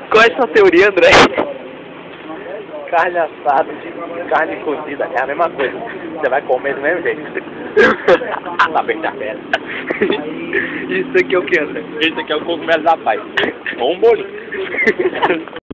Qual é a sua teoria, André? Carne assada, carne cozida, é a mesma coisa. Você vai comer do mesmo jeito. Tá bem da bela. Isso aqui é o que, André? Esse aqui é o cogumelo da paz. Ou um bolinho.